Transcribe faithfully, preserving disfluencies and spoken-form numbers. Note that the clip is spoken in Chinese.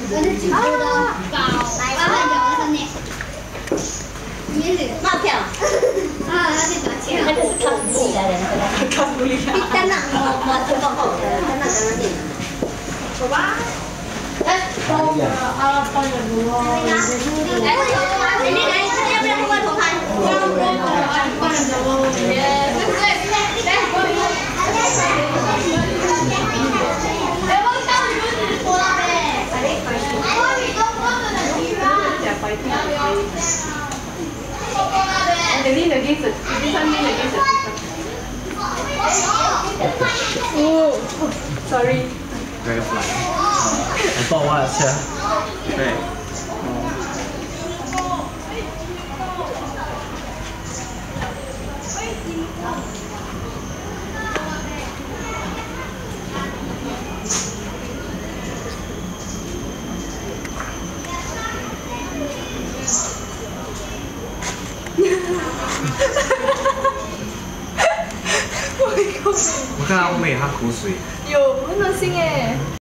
我的主播的宝，来吧，有了呢。冒票。啊，要去拿钱。那个是康布里来的，康布里。等等，我我听过后的，等等等等你。走吧。哎，帮我啊，帮人我。来，来，你来，要不要换头牌？帮我，帮人我。耶，对对对，来，我我。哎，我到底是多少呗？我比较多的人去啊。你呢？你食，你身邊你幾食？哦 ，sorry。 Dragonfly。我抱我的车。对。我看到后面有他口水。 有，很恶心哎。